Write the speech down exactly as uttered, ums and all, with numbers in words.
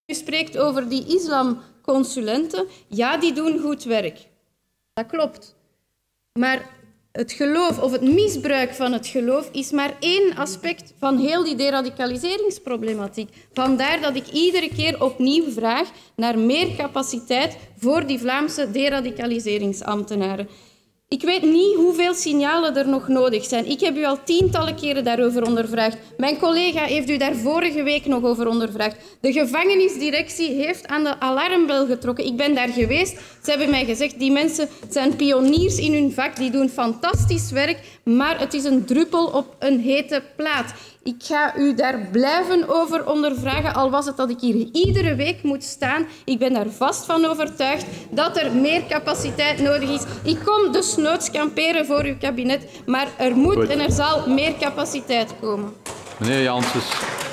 U spreekt over die islamconsulenten. Ja, die doen goed werk. Dat klopt. Maar het geloof of het misbruik van het geloof is maar één aspect van heel die deradicaliseringsproblematiek. Vandaar dat ik iedere keer opnieuw vraag naar meer capaciteit voor die Vlaamse deradicaliseringsambtenaren. Ik weet niet hoeveel signalen er nog nodig zijn. Ik heb u al tientallen keren daarover ondervraagd. Mijn collega heeft u daar vorige week nog over ondervraagd. De gevangenisdirectie heeft aan de alarmbel getrokken. Ik ben daar geweest. Ze hebben mij gezegd, die mensen zijn pioniers in hun vak. Die doen fantastisch werk, maar het is een druppel op een hete plaat. Ik ga u daar blijven over ondervragen, al was het dat ik hier iedere week moet staan. Ik ben daar vast van overtuigd dat er meer capaciteit nodig is. Ik kom desnoods kamperen voor uw kabinet, maar er moet Goed. en er zal meer capaciteit komen. Meneer Janssens.